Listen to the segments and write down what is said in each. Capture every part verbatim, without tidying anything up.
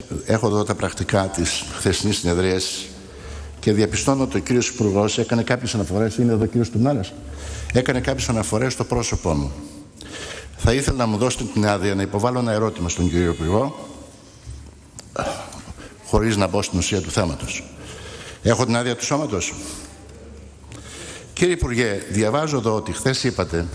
Έχω εδώ τα πρακτικά της χθεσινής συνεδρίας και διαπιστώνω ότι ο κύριος Υπουργός έκανε κάποιες αναφορές. Είναι εδώ ο κύριος Τουρνάρας. Έκανε κάποιες αναφορές στο πρόσωπό μου. Θα ήθελα να μου δώσετε την άδεια να υποβάλω ένα ερώτημα στον κύριο Υπουργό, χωρίς να μπω στην ουσία του θέματος. Έχω την άδεια του σώματος. Κύριε Υπουργέ, διαβάζω εδώ ότι χθες είπατε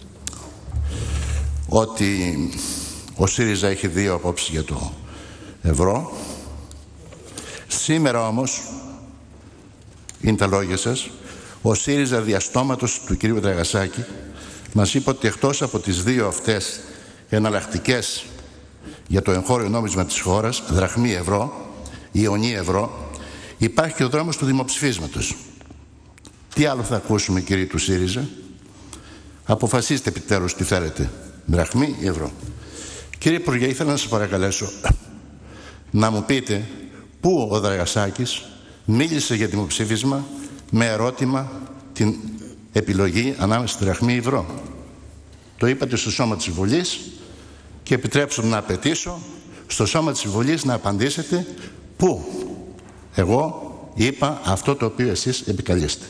ότι ο ΣΥΡΙΖΑ έχει δύο απόψεις για το ευρώ. Σήμερα όμως, είναι τα λόγια σας, ο ΣΥΡΙΖΑ διαστόματος του κυρίου Δραγασάκη μας είπε ότι εκτός από τις δύο αυτές εναλλακτικές για το εγχώριο νόμισμα της χώρας, δραχμή ευρώ, ιονή ευρώ, υπάρχει και ο δρόμος του δημοψηφίσματος. Τι άλλο θα ακούσουμε, κύριοι του ΣΥΡΙΖΑ? Αποφασίστε επιτέλους τι θέλετε, δραχμή ή ευρώ. Κύριε Υπουργέ, ήθελα να σας παρακαλέσω να μου πείτε πού ο Δραγασάκης μίλησε για δημοψήφισμα με ερώτημα την επιλογή ανάμεσα στη δραχμή ή ευρώ. Το είπατε στο σώμα της Βουλής και επιτρέψτε να απαιτήσω στο σώμα της Βουλής να απαντήσετε πού εγώ είπα αυτό το οποίο εσείς επικαλείστε.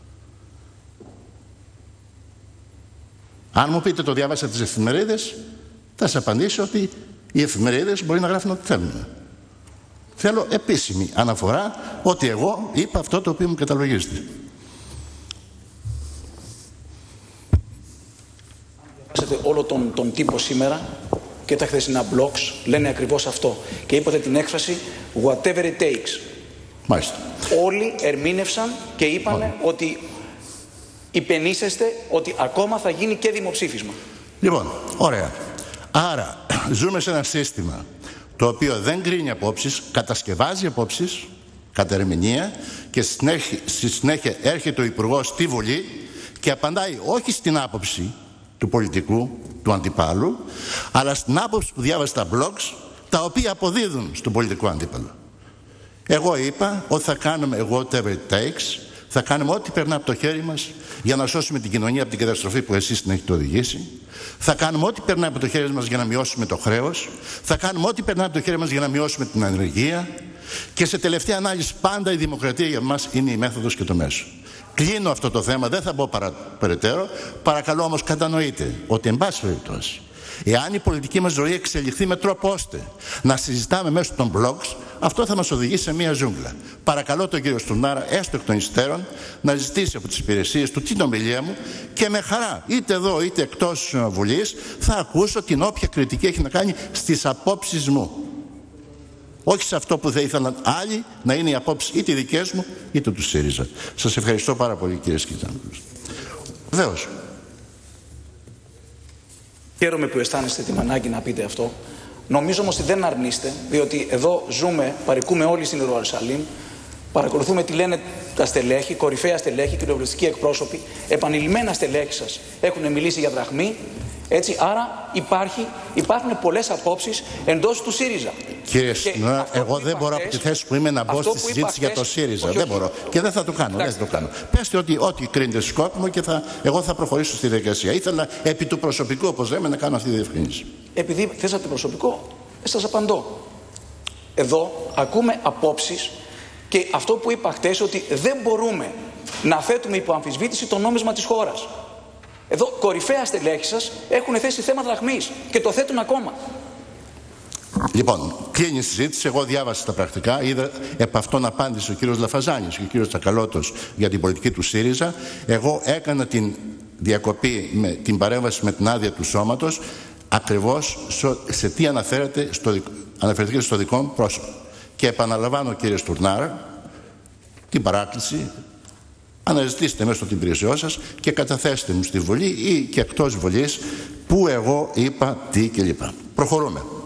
Αν μου πείτε το διάβασα τις εφημερίδες, θα σας απαντήσω ότι οι εφημερίδες μπορεί να γράφουν ό,τι θέλουν. Θέλω επίσημη αναφορά ότι εγώ είπα αυτό το οποίο μου καταλογίζετε. Διαβάσατε όλο τον, τον τύπο σήμερα και τα χθεσινά blogs λένε ακριβώς αυτό. Και είπατε την έκφραση whatever it takes. Μάλιστα. Όλοι ερμήνευσαν και είπανε ότι υπενήσεστε ότι ακόμα θα γίνει και δημοψήφισμα. Λοιπόν, ωραία. Άρα, ζούμε σε ένα σύστημα το οποίο δεν κρίνει απόψεις, κατασκευάζει απόψεις, κατά ερμηνεία, και στη συνέχεια έρχεται ο Υπουργός στη Βουλή και απαντάει όχι στην άποψη του πολιτικού, του αντιπάλου, αλλά στην άποψη που διάβασε τα blogs, τα οποία αποδίδουν στον πολιτικό αντίπαλο. Εγώ είπα ότι θα κάνουμε whatever it takes, θα κάνουμε ό,τι περνά από το χέρι μας για να σώσουμε την κοινωνία από την καταστροφή που εσείς την έχετε οδηγήσει. Θα κάνουμε ό,τι περνά από το χέρι μας για να μειώσουμε το χρέος. Θα κάνουμε ό,τι περνά από το χέρι μας για να μειώσουμε την ανεργία. Και σε τελευταία ανάλυση, πάντα η δημοκρατία για μας είναι η μέθοδος και το μέσο. Κλείνω αυτό το θέμα, δεν θα μπω παρα, περαιτέρω. Παρακαλώ όμως, κατανοείτε ότι, εν πάση περιπτώσει, εάν η πολιτική μας ζωή εξελιχθεί με τρόπο ώστε να συζητάμε μέσω των blogs, αυτό θα μας οδηγήσει σε μια ζούγκλα. Παρακαλώ τον κύριο Στουρνάρα, έστω εκ των υστέρων, να ζητήσει από τις υπηρεσίες του την ομιλία μου και με χαρά, είτε εδώ είτε εκτός Βουλής, θα ακούσω την όποια κριτική έχει να κάνει στις απόψεις μου. Όχι σε αυτό που θα ήθελαν άλλοι να είναι οι απόψεις είτε οι δικές μου είτε του ΣΥΡΙΖΑ. Σας ευχαριστώ πάρα πολύ, κύριε Σκητζάνοπουλος. Βεβαίως. Χαίρομαι που αισθάνεστε την ανάγκη να πείτε αυτό. Νομίζω όμως ότι δεν αρνείστε, διότι εδώ ζούμε, παρικούμε όλοι στην Ιερουσαλήμ, παρακολουθούμε τι λένε τα στελέχη, κορυφαία στελέχη, κοινοβουλευτικοί εκπρόσωποι, επανειλημμένα στελέχη σας έχουν μιλήσει για δραχμή. Έτσι, άρα υπάρχει, υπάρχουν πολλές απόψεις εντός του ΣΥΡΙΖΑ. Κύριε Σνά, εγώ δεν μπορώ από τη θέση που είμαι να μπω στη συζήτηση για το ΣΥΡΙΖΑ. Όχι, δεν μπορώ. Και δεν θα το κάνω. Δεν θα το κάνω. Πέστε ότι ό,τι κρίνετε σκόπιμο και θα, εγώ θα προχωρήσω στη διαδικασία. Ήθελα επί του προσωπικού, όπως λέμε, να κάνω αυτή τη διευκρίνηση. Επειδή θέσατε προσωπικό, σας απαντώ. Εδώ ακούμε απόψεις και αυτό που είπα χτες, ότι δεν μπορούμε να θέτουμε υπό αμφισβήτηση το νόμισμα της χώρας. Εδώ κορυφαία στελέχη σας έχουν θέσει θέμα δραχμής και το θέτουν ακόμα. Λοιπόν, κλείνει η συζήτηση. Εγώ διάβασα τα πρακτικά. Είδα επ' αυτόν απάντησε ο κύριος Λαφαζάνης και ο κύριος Τσακαλώτος για την πολιτική του ΣΥΡΙΖΑ. Εγώ έκανα την διακοπή, με την παρέμβαση με την άδεια του σώματος, ακριβώς σε τι αναφέρεται στο, αναφερθήκε στο δικό μου πρόσωπο. Και επαναλαμβάνω, κύριε Στουρνάρα, την παράκληση. Αναζητήστε μέσω των υπηρεσιών σας και καταθέστε μου στη Βουλή ή και εκτός Βουλής που εγώ είπα τι κλπ. Προχωρούμε.